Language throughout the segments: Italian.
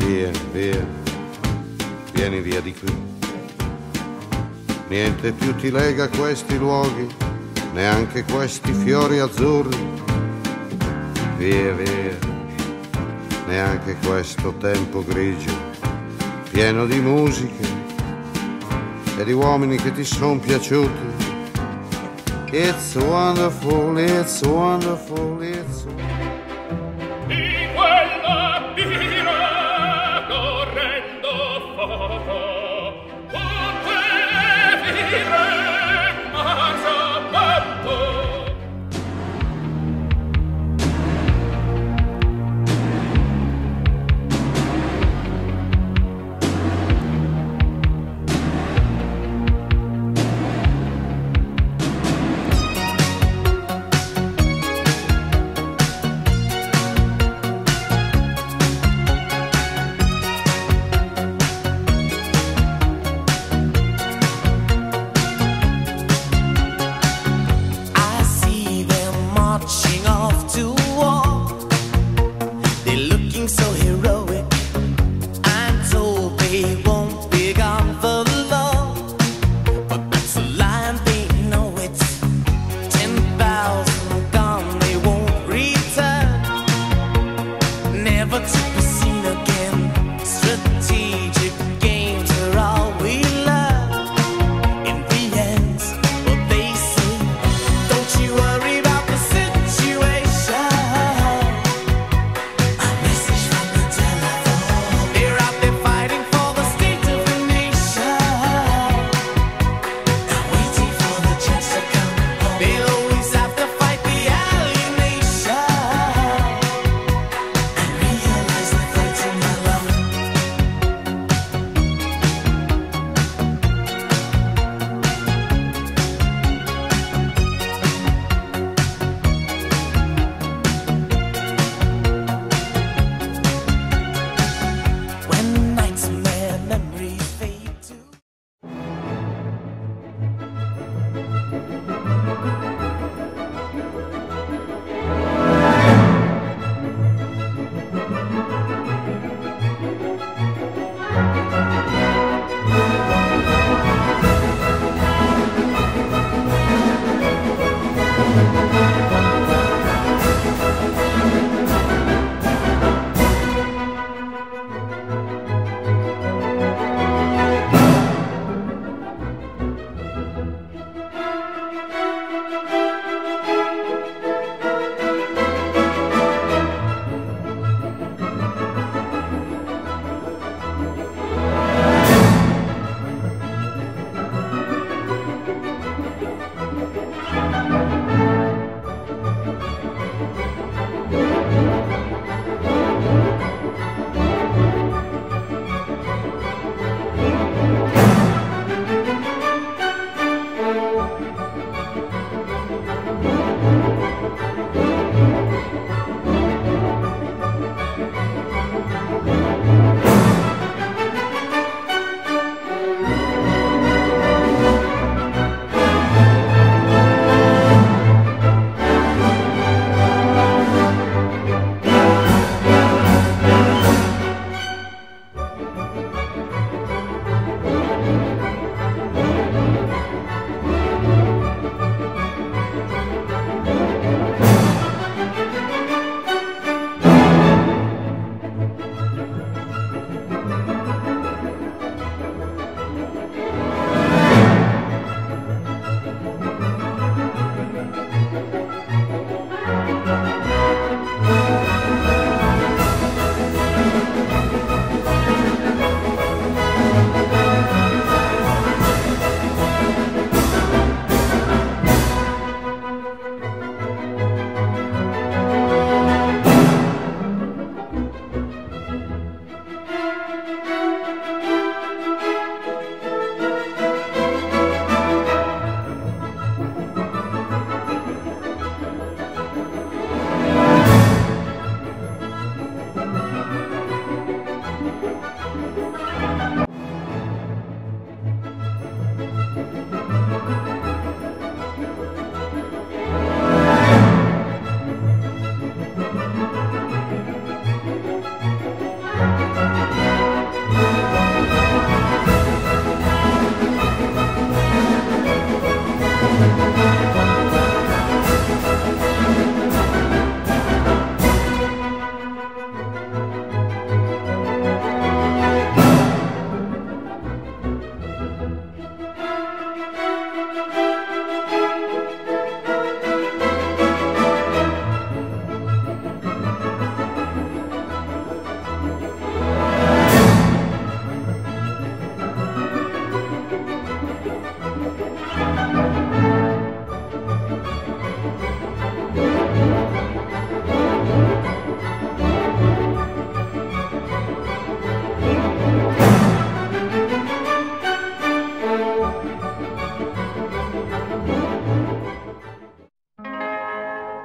Vieni, via, vieni via di qui. Niente più ti lega a questi luoghi, neanche questi fiori azzurri. Via, via, neanche questo tempo grigio, pieno di musiche e di uomini che ti son piaciuti. It's wonderful, it's wonderful, it's wonderful. Di quella pira correndo foto, tutte vire mazzabato.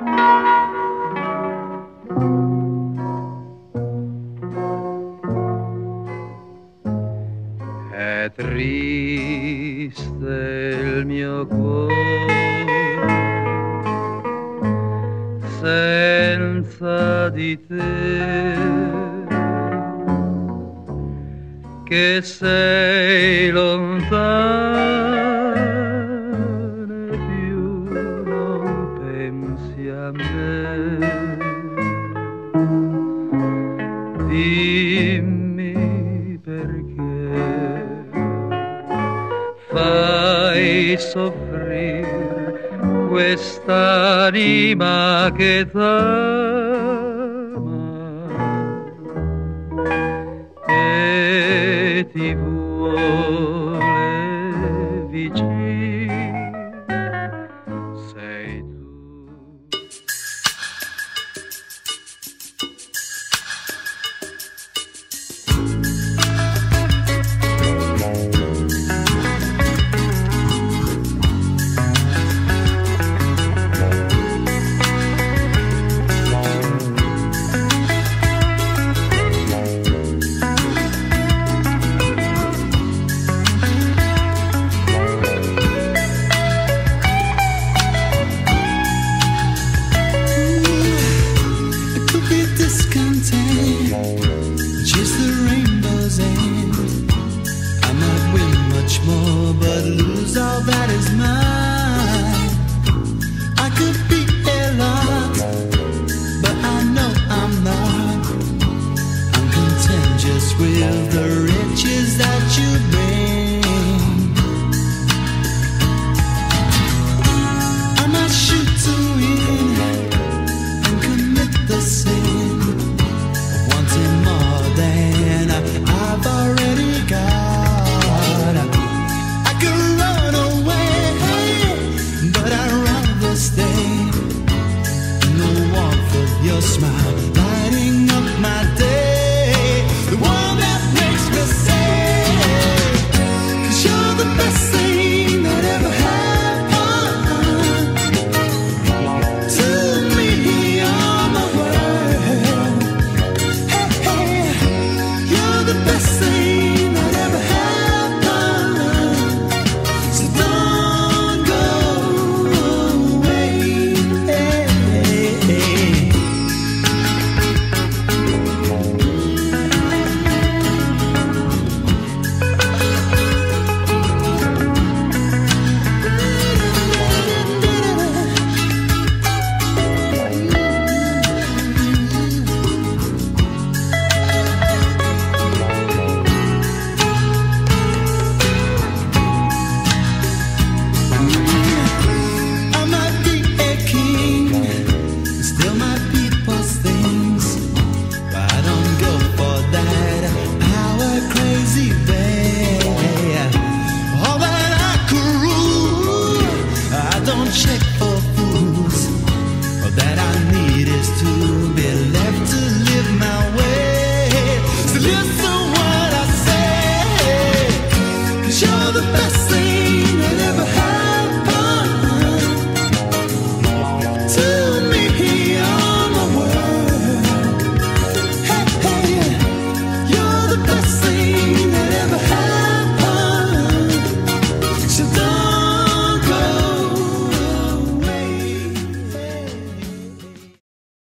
È triste il mio cuore senza di te, che sei lontana e più non pensi a me. Dimmi perché fai soffrire quest'anima che t'ama e ti vuole vicino, sei tu. Chase the rainbow's end. I might win much more, but lose all that is mine. I could be a lot, but I know I'm not. I'm content just with the riches that you bring. I might shoot to win and commit the sin, more than I've already got. I could run away, but I'd rather stay in the warmth of your smile.